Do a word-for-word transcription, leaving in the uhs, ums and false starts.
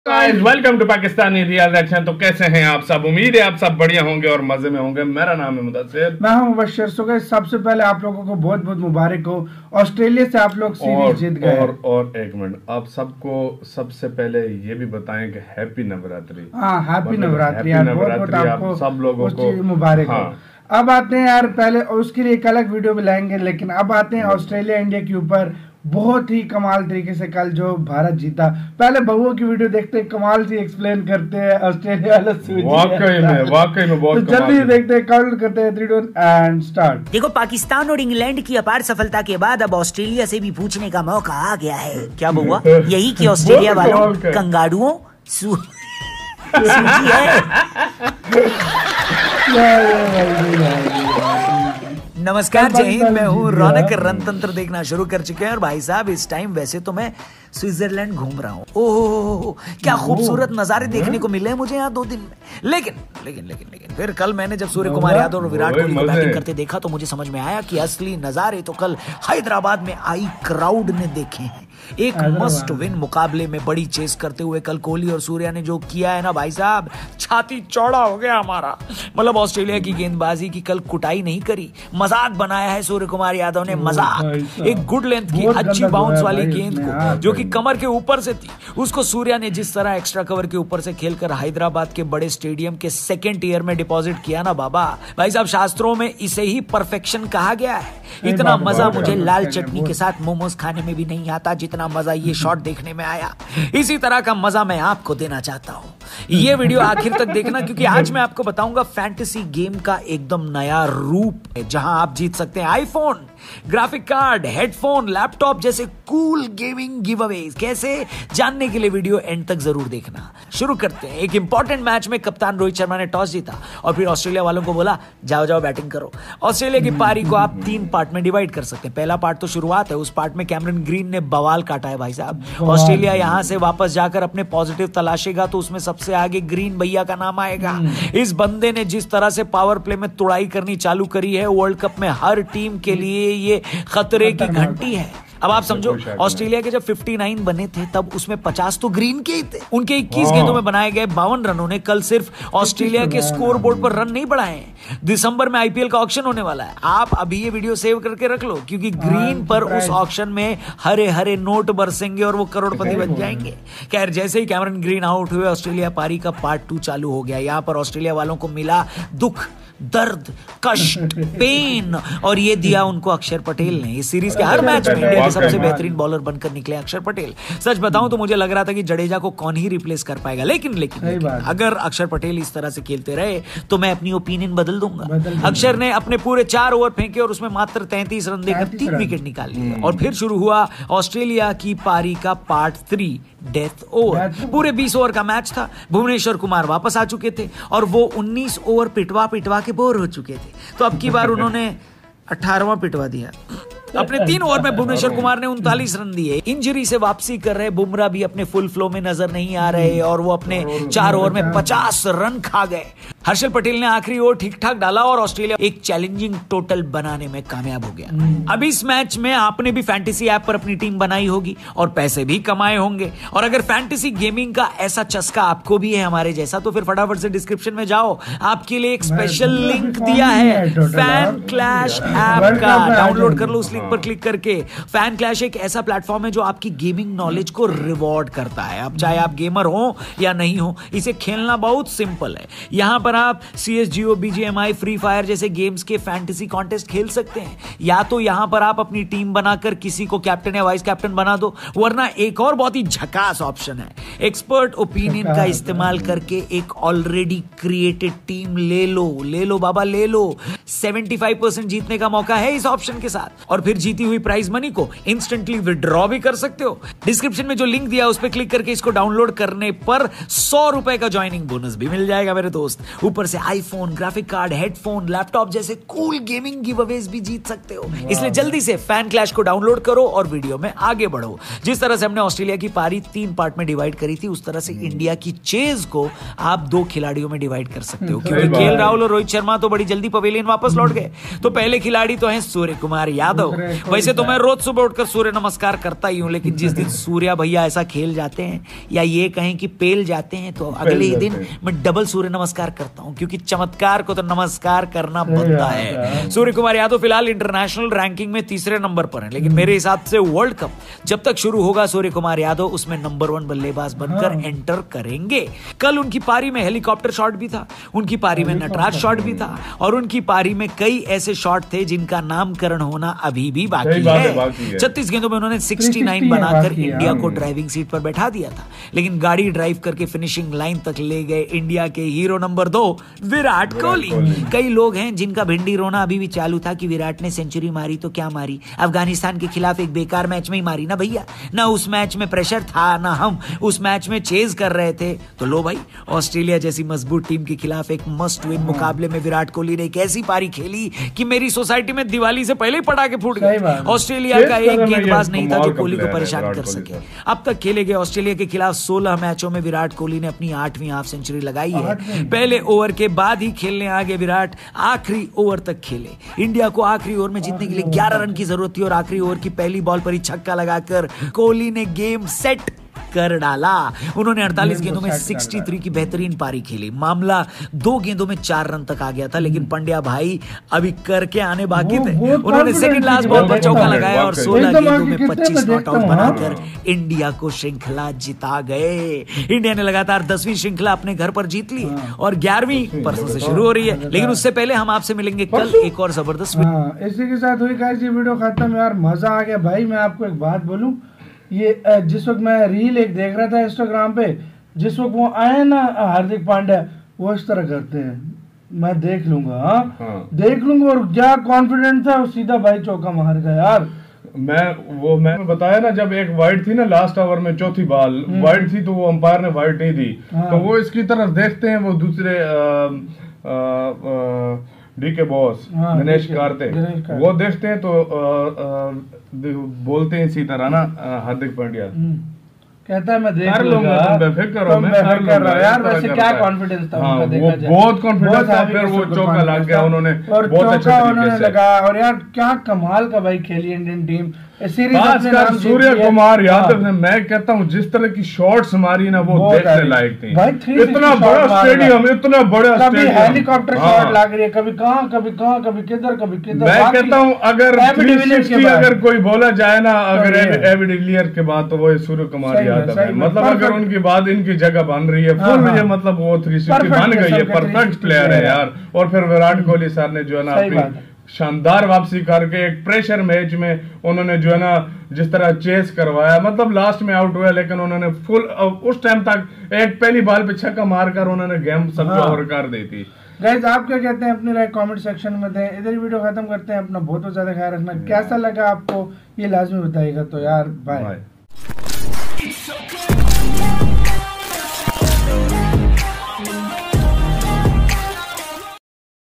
Welcome to Pakistani real reaction. तो कैसे हैं आप सब? उम्मीद है आप सब बढ़िया होंगे और मजे में होंगे। मेरा नाम है मुदस्सिर, मैं हूं मुबश्शिर। सो गाइस, सबसे पहले आप लोगों को बहुत बहुत मुबारक हो, ऑस्ट्रेलिया से आप लोग सीरीज जीत गए। और और एक मिनट, आप सबको सबसे पहले ये भी बताएं कि हैप्पी नवरात्रि। हाँ, हैप्पी नवरात्रि यार, बहुत बहुत आपको सब लोगों को मुबारक हाँ। हो। अब आते हैं यार, पहले उसके लिए एक अलग वीडियो भी लाएंगे, लेकिन अब आते हैं ऑस्ट्रेलिया इंडिया के ऊपर। बहुत ही कमाल तरीके से कल जो भारत जीता, पहले बहुओं की वीडियो देखते हैं, कमाल से एक्सप्लेन करते हैं ऑस्ट्रेलिया वाला। वाकई में वाकई में बहुत तो जल्दी देखते हैं, काउंट करते हैं, थ्री टू एंड स्टार्ट। देखो, पाकिस्तान और इंग्लैंड की अपार सफलता के बाद अब ऑस्ट्रेलिया से भी पूछने का मौका आ गया है। क्या हुआ? यही कि ऑस्ट्रेलिया वालों कंगारुओं सू सूजी है। नमस्कार, जय हिंद। मैं हूँ रौनक। रणतंत्र देखना शुरू कर चुके हैं और भाई साहब इस टाइम वैसे तो मैं स्विट्जरलैंड घूम रहा हूँ। ओह, क्या खूबसूरत नजारे देखने को मिले हैं मुझे यहाँ दो दिन में। लेकिन लेकिन लेकिन लेकिन फिर कल मैंने जब सूर्य कुमार यादव और विराट कोहली को बैटिंग करते देखा तो मुझे समझ में आया कि असली नजारे तो कल हैदराबाद में आई क्राउड ने देखे हैं। एक मस्ट विन मुकाबले में बड़ी चेस करते हुए कल कोहली और सूर्या ने जो किया है ना भाई साहब, छाती चौड़ा हो गया हमारा। मतलब ऑस्ट्रेलिया की गेंदबाजी की कल कुटाई नहीं करी, मजाक बनाया है सूर्य कुमार यादव ने। मजाक एक गुड लेंथ की अच्छी बाउंस वाली गेंद को जो कि कमर के ऊपर से थी, उसको सूर्या ने जिस तरह एक्स्ट्रा कवर के ऊपर से खेलकर हैदराबाद के बड़े स्टेडियम के सेकेंड ईयर में डिपॉजिट किया ना बाबा, भाई साहब शास्त्रों में इसे ही परफेक्शन कहा गया है। इतना मजा मुझे लाल चटनी के साथ मोमोज खाने में भी नहीं आता जितना मजा ये शॉट देखने में आया। इसी तरह का मजा मैं आपको देना चाहता हूँ। ये वीडियो आखिर तक देखना, क्योंकि आज मैं आपको बताऊंगा फैंटेसी गेम का एकदम नया रूप है, जहां आप जीत सकते हैं iPhone, graphic card, headphone, laptop जैसे कूल गेमिंग गिव अवेज। कैसे जानने के लिए वीडियो एंड तक जरूर देखना। शुरू करते हैं। एक इंपॉर्टेंट मैच में कप्तान रोहित शर्मा ने टॉस जीता और फिर ऑस्ट्रेलिया वालों को बोला जाओ जाओ बैटिंग करो। ऑस्ट्रेलिया की पारी को आप तीन पार्ट में डिवाइड कर सकते हैं। पहला पार्ट तो शुरुआत है, उस पार्ट में कैमरन ग्रीन ने बवाल काटा है भाई साहब। ऑस्ट्रेलिया यहां से वापस जाकर अपने पॉजिटिव तलाशेगा तो उसमें सबसे आगे ग्रीन भैया का नाम आएगा। इस बंदे ने जिस तरह से पावर प्ले में तुड़ाई करनी चालू करी है, वर्ल्ड कप में हर टीम के लिए ये खतरे की घंटी है। अब आप समझो, ऑस्ट्रेलिया के जब उनसठ बने थे तब उसमें पचास तो ग्रीन के ही थे। उनके इक्कीस गेंदों में बनाए गए बावन रनों ने कल सिर्फ ऑस्ट्रेलिया के स्कोर बोर्ड पर रन नहीं बढ़ाए। दिसंबर में आईपीएल का ऑक्शन होने वाला है, आप अभी ये वीडियो सेव करके रख लो, क्योंकि ग्रीन पर उस ऑक्शन में हरे हरे नोट बरसेंगे और वो करोड़पति बन जाएंगे। खैर, जैसे ही कैमरन ग्रीन आउट हुए, ऑस्ट्रेलिया पारी का पार्ट टू चालू हो गया। यहाँ पर ऑस्ट्रेलिया वालों को मिला दुख, दर्द, कष्ट, पेन, और ये दिया उनको अक्षर पटेल ने। इस सीरीज के हर मैच में इंडिया के सबसे बेहतरीन बॉलर बनकर निकले अक्षर पटेल। सच बताऊं तो मुझे लग रहा था कि जडेजा को कौन ही रिप्लेस कर पाएगा, लेकिन लेकिन, लेकिन अगर अक्षर पटेल इस तरह से खेलते रहे तो मैं अपनी ओपिनियन बदल दूंगा। अक्षर ने अपने पूरे चार ओवर फेंके और उसमें मात्र तैंतीस रन देकर तीन विकेट निकाल लिए। और फिर शुरू हुआ ऑस्ट्रेलिया की पारी का पार्ट थ्री, डेथ ओवर। पूरे बीस ओवर का मैच था। भुवनेश्वर कुमार वापस आ चुके थे और वो उन्नीस ओवर पिटवा पिटवा के बोर हो चुके थे, तो अब की बार उन्होंने अठारहवां पिटवा दिया। अपने तीन ओवर में भुवनेश्वर कुमार ने उनतालीस रन दिए। इंजरी से वापसी कर रहे बुमराह भी अपने फुल फ्लो में नजर नहीं आ रहे और वो अपने चार ओवर में पचास रन खा गए। हर्षल पटेल ने आखिरी ओवर ठीक ठाक डाला और ऑस्ट्रेलिया एक चैलेंजिंग टोटल बनाने में कामयाब हो गया। अब इस मैच में आपने भी फैंटेसी ऐप पर अपनी टीम बनाई होगी और पैसे भी कमाए होंगे, और अगर फैंटेसी गेमिंग का ऐसा चस्का आपको भी है हमारे जैसा, तो फिर फटाफट से डिस्क्रिप्शन में जाओ, आपके लिए एक स्पेशल लिंक दिया है फैन क्लैश ऐप का। डाउनलोड कर लो उस लिंक पर क्लिक करके। फैन क्लैश एक ऐसा प्लेटफॉर्म है जो आपकी गेमिंग नॉलेज को रिवॉर्ड करता है। अब चाहे आप गेमर हो या नहीं हो, इसे खेलना बहुत सिंपल है। यहां पर आप सीएसजीओ, बीजीएमआई, फ्री फायर जैसे गेम्स के फैंटेसी कॉन्टेस्ट खेल सकते हैं। या तो यहां पर आप अपनी टीम बनाकर किसी को कैप्टन या वाइस कैप्टन बना दो, वरना एक और बहुत ही झकास ऑप्शन है, एक्सपर्ट ओपिनियन का इस्तेमाल करके एक ऑलरेडी क्रिएटेड टीम ले लो। ले लो बाबा, ले लो। पचहत्तर परसेंट जीतने का मौका है इस ऑप्शन के साथ, और फिर जीती हुई प्राइज मनी को इंस्टेंटली विड्रॉ भी कर सकते हो। डिस्क्रिप्शन में जो लिंक दिया उस पर क्लिक करके इसको डाउनलोड करने पर सौ रुपए का ज्वाइनिंग बोनस भी मिल जाएगा मेरे दोस्त। ऊपर से iPhone, graphic card, headphone, laptop जैसे कूल गेमिंग गिवअवेज भी जीत सकते हो। इसलिए जल्दी से फैन क्लैश को डाउनलोड करो और वीडियो में आगे बढ़ो। जिस तरह से हमने ऑस्ट्रेलिया की पारी तीन पार्ट में डिवाइड करी थी, उस तरह से इंडिया की चेज को आप दो खिलाड़ियों में डिवाइड कर सकते हो, क्योंकि केएल राहुल और रोहित शर्मा तो बड़ी जल्दी पवेलियन वापस लौट गए। तो पहले खिलाड़ी तो हैं सूर्य कुमार यादव। वैसे तो मैं रोज सुबह उठकर सूर्य नमस्कार करता ही हूं, लेकिन जिस दिन सूर्या भैया ऐसा खेल जाते हैं या ये कहें कि पेल जाते हैं, तो अगले ही दिन मैं डबल सूर्य नमस्कार करता हूं, क्योंकि चमत्कार को तो नमस्कार करना बनता है। सूर्य कुमार यादव फिलहाल इंटरनेशनल रैंकिंग में तीसरे नंबर पर है, लेकिन मेरे हिसाब से वर्ल्ड कप जब तक शुरू होगा सूर्य कुमार यादव उसमें नंबर वन बल्लेबाज बनकर एंटर करेंगे। कल उनकी पारी में हेलीकॉप्टर शॉट भी था, उनकी पारी में नटराज शॉट भी था, और उनकी पारी में कई ऐसे शॉट थे जिनका नामकरण होना अभी भी बाकी है। छत्तीस गेंदों में उन्होंने उनहत्तर बनाकर इंडिया को ड्राइविंग सीट पर बैठा दिया था, लेकिन गाड़ी ड्राइव करके फिनिशिंग लाइन तक ले गए इंडिया के हीरो नंबर दो विराट कोहली। कई लोग हैं जिनका भिंडी रोना अभी भी चालू था कि विराट ने सेंचुरी मारी तो क्या मारी, अफगानिस्तान के खिलाफ एक बेकार मैच में ही मारी ना भैया, ना उस मैच में प्रेशर था, ना हम उस मैच में चेज कर रहे थे। तो लो भाई, ऑस्ट्रेलिया जैसी मजबूत टीम के खिलाफ एक मस्ट विन मुकाबले में विराट कोहली ने एक ऐसी पारी खेली कि मेरी सोसाइटी में दिवाली से पहले ही पटाखे फूट गए। ऑस्ट्रेलिया का एक गेंदबाज नहीं था जो कोहली को परेशान कर सके। अब तक खेले गए ऑस्ट्रेलिया के खिलाफ सोलह मैचों में विराट कोहली ने अपनी आठवीं हाफ सेंचुरी लगाई है। पहले ओवर के बाद ही खेलने आगे विराट आखिरी ओवर तक खेले। इंडिया को आखिरी ओवर में जीतने के लिए ग्यारह रन की जरूरत थी और आखिरी ओवर की पहली बॉल पर ही छक्का लगाकर कोहली ने गेम सेट कर डाला। उन्होंने अड़तालीस गेंदों में तिरसठ की बेहतरीन पारी खेली। मामला दो गेंदों में चार रन तक आ गया था, लेकिन पंड्या भाई अभी करके आने बाकी थे। उन्होंने सेकंड लास्ट बॉल पर चौका लगाया और सोलह गेंदों में पच्चीस नॉट आउट बनाकर इंडिया को श्रृंखला जिता गए। इंडिया ने लगातार दसवीं श्रृंखला अपने घर पर जीत ली और ग्यारहवीं परसों से शुरू हो रही है। लेकिन उससे पहले हम आपसे मिलेंगे कल एक और जबरदस्त। इसी के साथ हुई गाइस ये वीडियो खत्म। यार मजा आ गया भाई। मैं आपको एक बात बोलूं, ये जिस वक्त मैं रील एक देख रहा था इंस्टाग्राम पे, जिस वक्त वो आए ना हार्दिक पांड्या, वो इस तरह करते हैं, मैं देख लूंगा। हाँ हाँ। देख लूंगा। और क्या कॉन्फिडेंट था, सीधा भाई चौका मार गया यार। मैं वो मैं बताया ना, जब एक वाइड थी ना लास्ट ओवर में, चौथी बॉल वाइड थी तो वो अंपायर ने वाइड नहीं दी। हाँ। तो वो इसकी तरफ देखते हैं, वो दूसरे आ, आ, आ, D K boss Dinesh Karthik वो देखते हैं तो आ, आ, बोलते हैं इसी तरह ना हार्दिक पांड्या कहता है मैं देख कर लूंगा, तुम बेफिक्र करो, मैं कर लूंगा यार। वैसे क्या कॉन्फिडेंस था उनका, देखा जाए बहुत कॉन्फिडेंस था। फिर वो चौका लग गया, उन्होंने बहुत अच्छा उन्होंने लगाया। और यार क्या कमाल का भाई खेली इंडियन टीम। खासकर सूर्य कुमार यादव ने, मैं कहता हूँ जिस तरह की शॉट्स मारी ना, वो देखने लायक थी। इतना बड़ा स्टेडियम, इतना बड़ा स्टेडियम, हेलीकॉप्टर शॉट लग रही है, कभी कहाँ कभी कहाँ कभी किधर कभी किधर। मैं कहता हूँ अगर अगर कोई बोला जाए ना, अगर एबी डिविलियर्स के बाद, तो वो सूर्य कुमार यादव है। मतलब अगर उनकी बाद इनकी जगह बन रही है फुल, ये मतलब वो थ्री सिक्सटी बन गई है, परफेक्ट प्लेयर है यार। और फिर विराट कोहली सर ने जो है ना अपनी शानदार वापसी करके एक प्रेशर मैच में उन्होंने जो है ना जिस तरह चेस करवाया, मतलब लास्ट में आउट हुआ, लेकिन उन्होंने फुल उस टाइम तक एक पहली बॉल पे छक्का मारकर उन्होंने गेम सबको ओवर कर दी थी। गाइस आप क्या कहते हैं, अपनी राय कमेंट सेक्शन में दें। इधर ही वीडियो खत्म करते हैं। अपना बहुत बहुत ज्यादा ख्याल रखना। कैसा लगा आपको ये लाजमी बताइएगा। तो यार बाय।